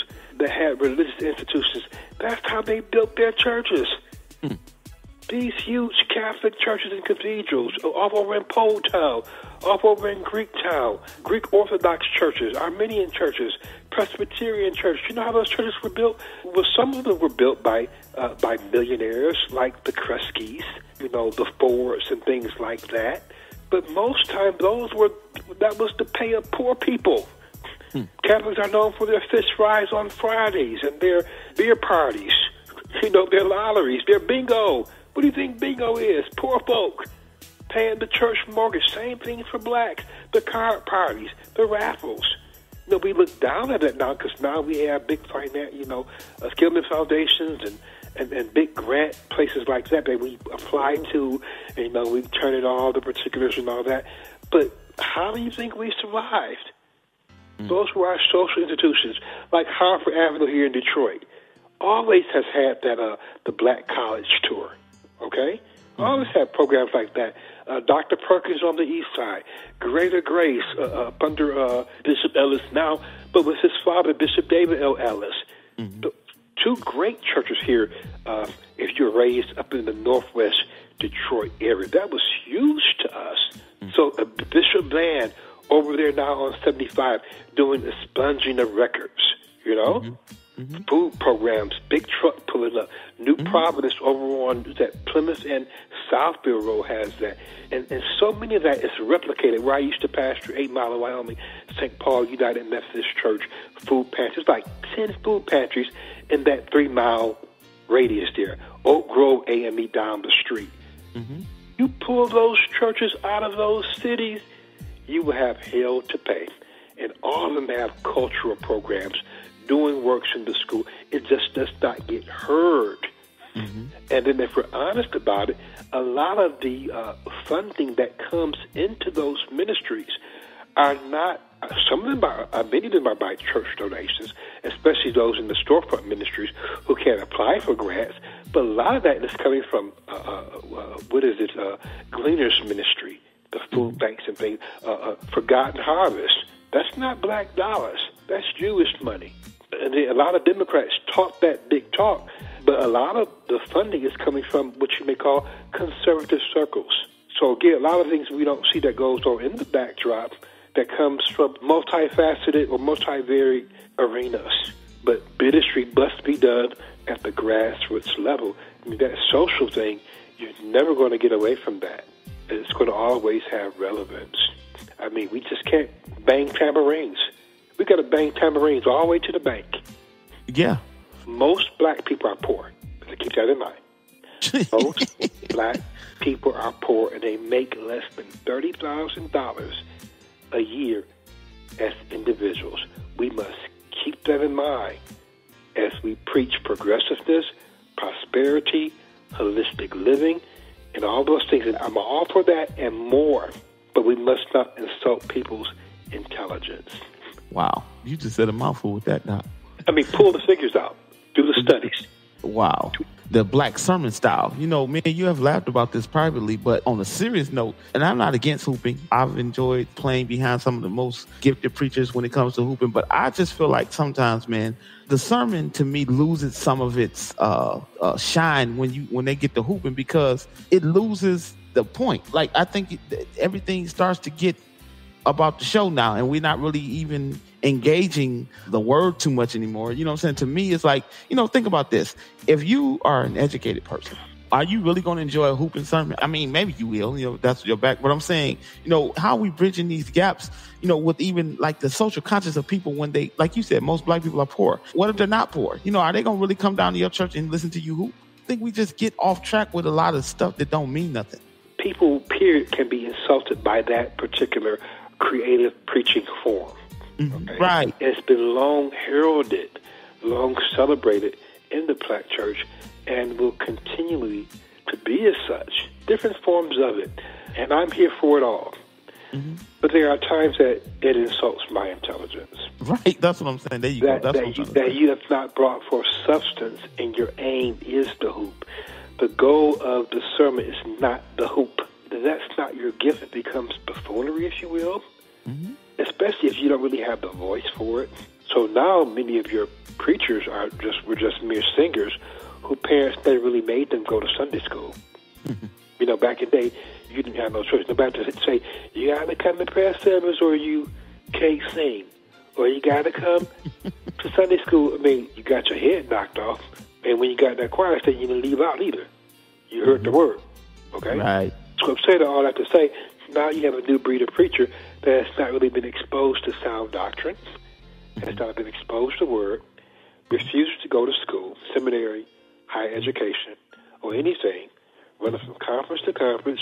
that had religious institutions, that's how they built their churches. Hmm. These huge Catholic churches and cathedrals, off over in Pole Town, off over in Greek Town, Greek Orthodox churches, Armenian churches, Presbyterian churches. You know how those churches were built? Well, some of them were built by uh, by millionaires like the Kreskys, you know, the Fords and things like that. But most times, those were that was to pay up poor people. Hmm. Catholics are known for their fish fries on Fridays and their beer parties, you know, their lotteries, their bingo. What do you think bingo is? Poor folk paying the church mortgage. Same thing for blacks. The card parties, the raffles. You know, we look down at it now because now we have big finance, you know, uh, Skillman foundations and, and, and big grant places like that that we apply to. And, you know, we turn it all the particulars and all that. But how do you think we survived? Mm. Those were our social institutions, like Hartford Avenue here in Detroit. Always has had that uh, the Black College Tour. Okay? Mm-hmm. Always have programs like that. Uh, Doctor Perkins on the East Side, Greater Grace uh, up under uh, Bishop Ellis now, but with his father, Bishop David L. Ellis. Mm-hmm. The, two great churches here, uh, if you're raised up in the Northwest Detroit area. That was huge to us. Mm-hmm. So uh, Bishop Bland over there now on seventy-five doing the sponging of records, you know? Mm-hmm. Mm-hmm. Food programs, big truck pulling up. New mm-hmm. Providence over on that Plymouth and Southfield Road has that. And, and so many of that is replicated. Where I used to pastor, Eight Mile of Wyoming, Saint Paul United Methodist Church, food pantries, like ten food pantries in that three-mile radius there. Oak Grove A M E down the street. Mm-hmm. You pull those churches out of those cities, you will have hell to pay. And all of them have cultural programs, doing works in the school. It just does not get heard. Mm-hmm. And then if we're honest about it, a lot of the uh, funding that comes into those ministries are not, some of them are, uh, many of them are by church donations, especially those in the storefront ministries who can't apply for grants. But a lot of that is coming from, uh, uh, uh, what is it, uh, Gleaners Ministry, the food mm-hmm. banks and things, uh, uh, Forgotten Harvest. That's not black dollars. That's Jewish money. And a lot of Democrats talk that big talk, but a lot of the funding is coming from what you may call conservative circles. So again, a lot of things we don't see that goes on in the backdrop that comes from multifaceted or multivariate arenas. But ministry must be done at the grassroots level. I mean, that social thing, you're never going to get away from that. It's going to always have relevance. I mean, we just can't bang tambourines. We got to bang tambourines all the way to the bank. Yeah. Most black people are poor. So keep that in mind. Most black people are poor, and they make less than thirty thousand dollars a year as individuals. We must keep that in mind as we preach progressiveness, prosperity, holistic living, and all those things. And I'm all for that and more, but we must not insult people's intelligence. Wow. You just said a mouthful with that, Doc. I mean, pull the figures out. Do the studies. Wow. The black sermon style. You know, me and you have laughed about this privately, but on a serious note, and I'm not against hooping. I've enjoyed playing behind some of the most gifted preachers when it comes to hooping, but I just feel like sometimes, man, the sermon to me loses some of its uh, uh, shine when you when they get to hooping because it loses the point. Like, I think it, everything starts to get about the show now, and we're not really even engaging the word too much anymore. You know what I'm saying? To me, it's like, you know, think about this. If you are an educated person, are you really going to enjoy a hooping sermon? I mean, maybe you will, you know, that's your back. But I'm saying, you know, how are we bridging these gaps, you know, with even like the social conscience of people when they, like you said, most black people are poor. What if they're not poor? You know, are they going to really come down to your church and listen to you hoop? I think we just get off track with a lot of stuff that don't mean nothing. People, period, can be insulted by that particular creative preaching form. Mm-hmm. Okay? Right. It's been long heralded, long celebrated in the black church, and will continually to be as such. Different forms of it. And I'm here for it all. Mm-hmm. But there are times that it insults my intelligence. Right. That's what I'm saying. There you that, go. That's that, what I'm you, that you have not brought forth substance, and your aim is the hoop. The goal of the sermon is not the hoop. That's not your gift. It becomes buffoonery, if you will. Mm-hmm. Especially if you don't really have the voice for it. So now many of your preachers are just were just mere singers who parents never really made them go to Sunday school. You know, back in the day, you didn't have no choice. Nobody to say, you got to come to prayer service or you can't sing. Or you got to come to Sunday school. I mean, you got your head knocked off. And when you got that choir station, you didn't leave out either. You heard the word. Okay? Right. So I'm saying all that to say, now you have a new breed of preacher that has not really been exposed to sound doctrine, has not been exposed to word, refuses to go to school, seminary, higher education, or anything, running from conference to conference.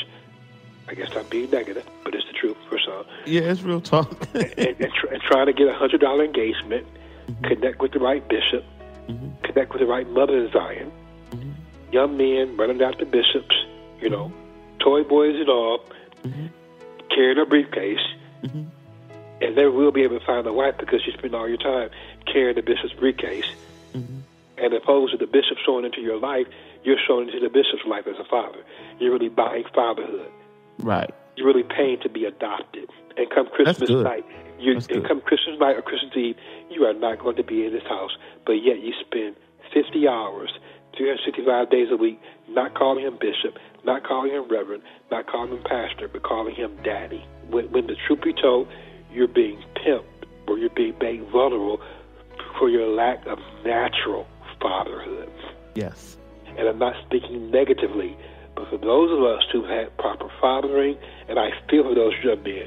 I guess I'm being negative, but it's the truth for some. Yeah, it's real talk. and, and, tr- and trying to get a one hundred dollars engagement, mm-hmm. connect with the right bishop, mm-hmm. connect with the right mother in Zion, mm-hmm. young men running after bishops, you know, mm-hmm. toy boys and all, mm-hmm. carrying a briefcase, mm-hmm. and never will be able to find a wife because you spend all your time carrying the bishop's briefcase. Mm-hmm. And opposed to the bishop showing into your life, you're showing into the bishop's life as a father. You're really buying fatherhood. Right. You're really paying to be adopted. And come Christmas night, you and come Christmas night or Christmas Eve, you are not going to be in this house. But yet you spend fifty hours, three hundred sixty-five days a week, not calling him bishop, not calling him reverend, not calling him pastor, but calling him daddy. When, when the truth be told, you're being pimped or you're being made vulnerable for your lack of natural fatherhood. Yes. And I'm not speaking negatively, but for those of us who had proper fathering, and I feel for those young men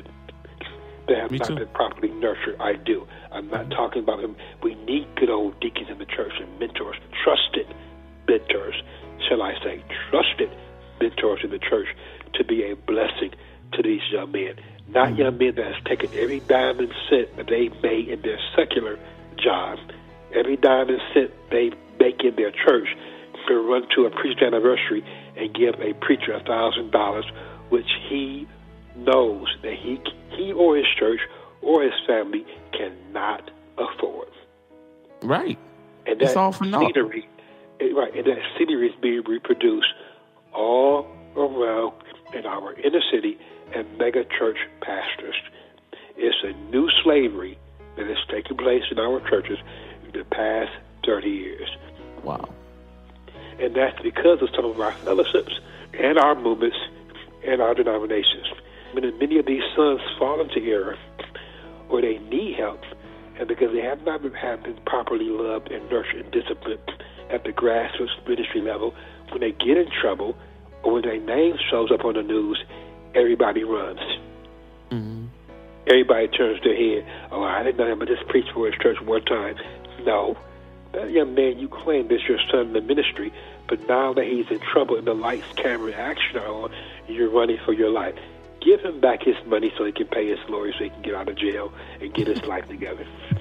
that have Me not too. been properly nurtured, I do. I'm not talking about them. We need good old deacons in the church and mentors, trusted mentors, shall I say, trusted mentors in the church to be a blessing to these young men. Not mm-hmm. young men that has taken every dime and cent that they made in their secular job, every dime and cent they make in their church, to run to a preacher's anniversary and give a preacher a thousand dollars, which he knows that he he or his church or his family cannot afford. Right. And it's that all for naught. scenery, right, and that scenery is being reproduced all around in our inner city and mega church pastors. It's a new slavery that has taken place in our churches in the past thirty years. Wow. And that's because of some of our fellowships and our movements and our denominations. When many of these sons fall into error or they need help, and because they have not been, have been properly loved and nurtured and disciplined at the grassroots ministry level, when they get in trouble or when their name shows up on the news, everybody runs. Mm-hmm. Everybody turns their head. Oh, I didn't know him, but just preached for his church one time. No. That young man, you claim is your son in the ministry, but now that he's in trouble and the lights, camera, and action are on, you're running for your life. Give him back his money so he can pay his lawyer so he can get out of jail and get his life together.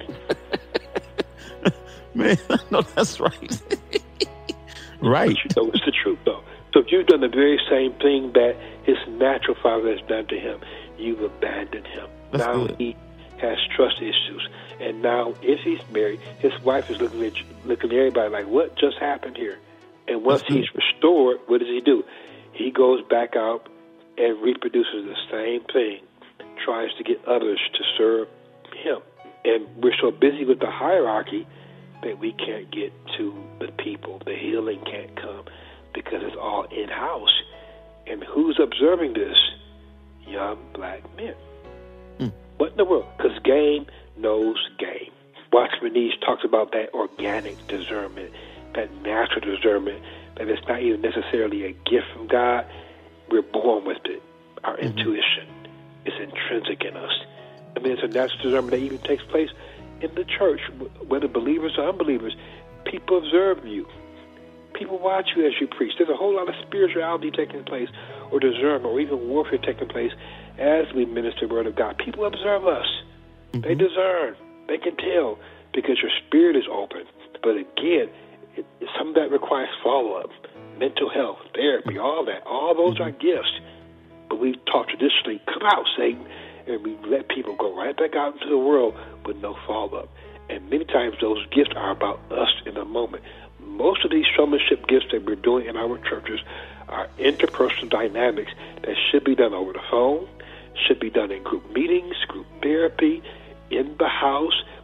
Man, I know that's right. Right. But you know it's the truth, though. So if you've done the very same thing that his natural father has done to him, you've abandoned him. That's now good. he has trust issues. And now, if he's married, his wife is looking at looking at everybody like, what just happened here? And once That's he's good. restored, what does he do? He goes back out and reproduces the same thing, tries to get others to serve him. And we're so busy with the hierarchy that we can't get to the people. The healing can't come because it's all in-house. And who's observing this? Young black men. Mm. What in the world? Because game knows game. Watchman Nee talks about that organic discernment, that natural discernment, that it's not even necessarily a gift from God. We're born with it. Our mm-hmm. intuition is intrinsic in us. I mean, it's a natural discernment that even takes place in the church, whether believers or unbelievers. People observe you. People watch you as you preach. There's a whole lot of spirituality taking place, or discernment, or even warfare taking place as we minister the word of God. People observe us. Mm-hmm. They discern. They can tell because your spirit is open. But again, it, some of that requires follow-up, mental health, therapy, all that. All those mm-hmm. are gifts. But we've taught traditionally, come out, Satan, and we let people go right back out into the world with no follow-up. And many times those gifts are about us in the moment. Most of these showmanship gifts that we're doing in our churches are interpersonal dynamics that should be done over the phone, should be done in group meetings, group therapy, in the house,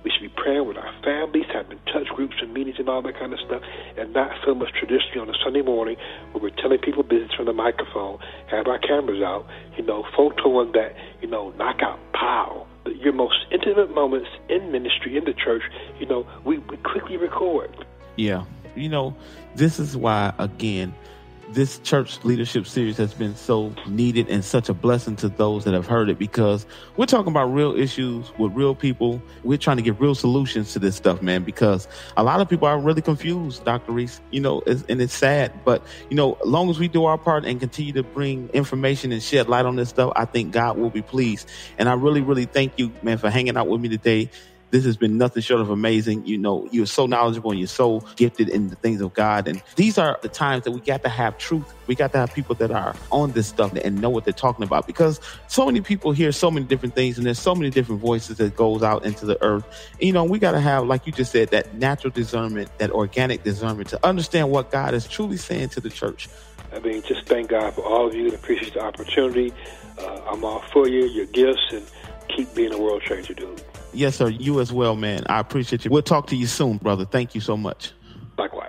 We should be praying with our families, having touch groups and meetings and all that kind of stuff, and not so much traditionally on a Sunday morning where we're telling people business from the microphone, have our cameras out, you know, photoing that, you know, knockout, pow. But your most intimate moments in ministry, in the church, you know, we, we quickly record. Yeah. You know, this is why, again, this church leadership series has been so needed and such a blessing to those that have heard it, because we're talking about real issues with real people. We're trying to get real solutions to this stuff, man, because a lot of people are really confused, Doctor Reese, you know, it's, and it's sad. But, you know, as long as we do our part and continue to bring information and shed light on this stuff, I think God will be pleased. And I really, really thank you, man, for hanging out with me today. This has been nothing short of amazing. You know, you're so knowledgeable and you're so gifted in the things of God. And these are the times that we got to have truth. We got to have people that are on this stuff and know what they're talking about, because so many people hear so many different things and there's so many different voices that goes out into the earth. And, you know, we got to have, like you just said, that natural discernment, that organic discernment to understand what God is truly saying to the church. I mean, just thank God for all of you and appreciate the opportunity. Uh, I'm all for you, your gifts, and keep being a world changer, dude. Yes, sir. You as well, man. I appreciate you. We'll talk to you soon, brother. Thank you so much. Likewise.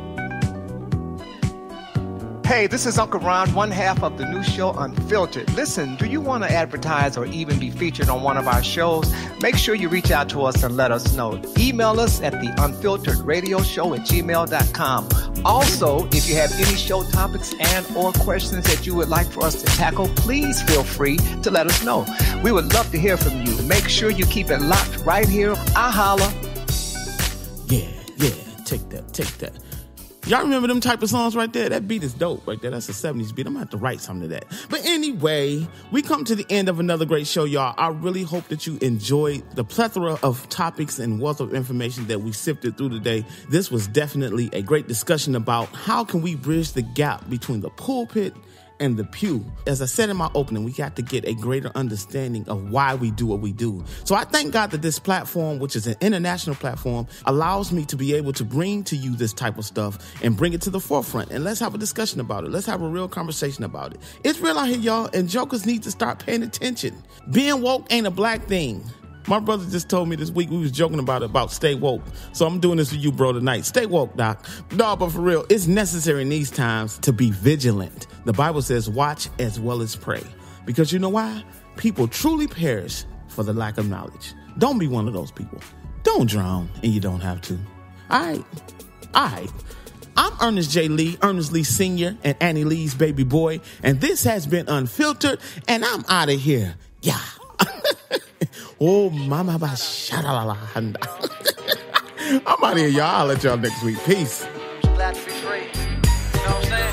Hey, this is Uncle Ron, one half of the new show Unfiltered. Listen, do you want to advertise or even be featured on one of our shows? Make sure you reach out to us and let us know. Email us at the unfiltered radio show at gmail dot com. Also, if you have any show topics and or questions that you would like for us to tackle, please feel free to let us know. We would love to hear from you. Make sure you keep it locked right here. I holla. Yeah, yeah. Take that, take that. Y'all remember them type of songs right there? That beat is dope right there. That's a seventies beat. I'm going to have to write something to that. But anyway, we come to the end of another great show, y'all. I really hope that you enjoyed the plethora of topics and wealth of information that we sifted through today. This was definitely a great discussion about how can we bridge the gap between the pulpit and the pew. As I said in my opening, we got to get a greater understanding of why we do what we do. So I thank God that this platform, which is an international platform, allows me to be able to bring to you this type of stuff and bring it to the forefront. And let's have a discussion about it. Let's have a real conversation about it. It's real out here, y'all, and jokers need to start paying attention. Being woke ain't a black thing. My brother just told me this week, we was joking about it, about stay woke. So I'm doing this for you, bro, tonight. Stay woke, Doc. No, but for real, it's necessary in these times to be vigilant. The Bible says watch as well as pray. Because you know why? People truly perish for the lack of knowledge. Don't be one of those people. Don't drown, and you don't have to. All right. All right. I'm Ernest J. Lee, Ernest Lee Senior and Annie Lee's baby boy. And this has been Unfiltered, and I'm out of here. Yeah. Oh, mama, ba shadalala. I'm out of here, y'all. I'll let y'all next week. Peace. Glad to be free. You know what I'm saying?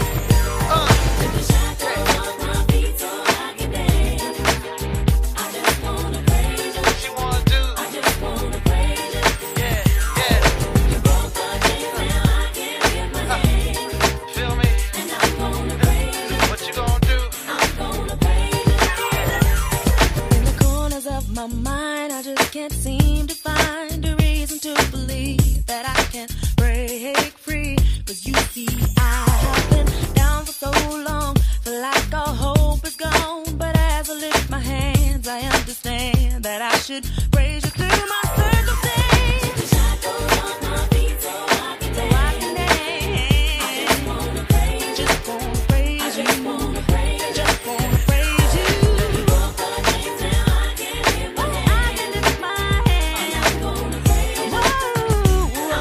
My mind, I just can't seem to find a reason to believe that I can break free. Cause you see, I have been down for so long, feel like all hope is gone. But as I lift my hands, I understand that I should praise you through my circumstance. Shackles on my feet so I can dance. So I can dance. I just wanna praise you. Just wanna praise I just you. Wanna praise you. Just wanna praise you. You broke the chains and I can live my hands. I can lift my hands. I'm gonna praise you. Whoa,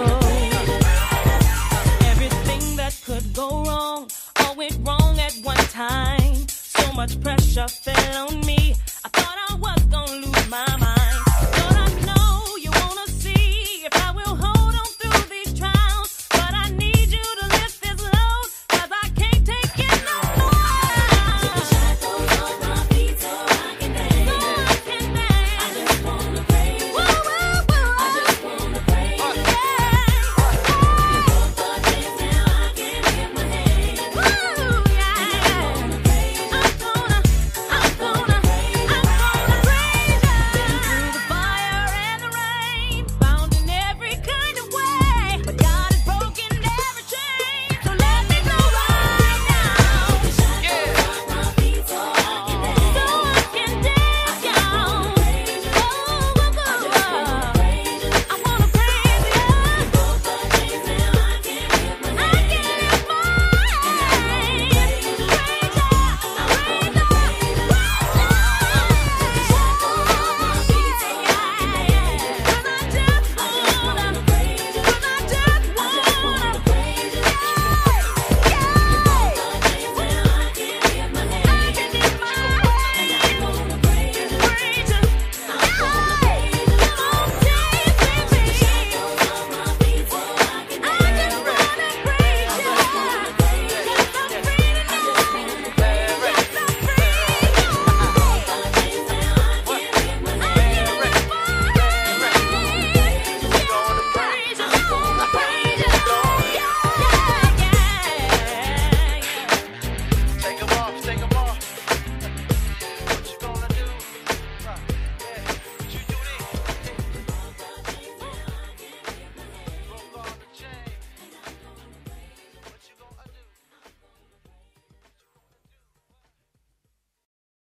whoa. Everything that could go wrong, all went wrong at one time. So much pressure fell on me. I thought I